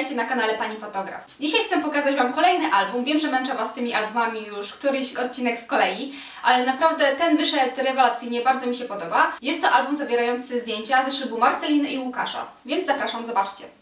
witajcie na kanale Pani Fotograf. Dzisiaj chcę pokazać Wam kolejny album. Wiem, że męczę Was tymi albumami już któryś odcinek z kolei, ale naprawdę ten wyszedł rewelacyjnie, bardzo mi się podoba. Jest to album zawierający zdjęcia ze ślubu Marceliny i Łukasza, więc zapraszam, zobaczcie.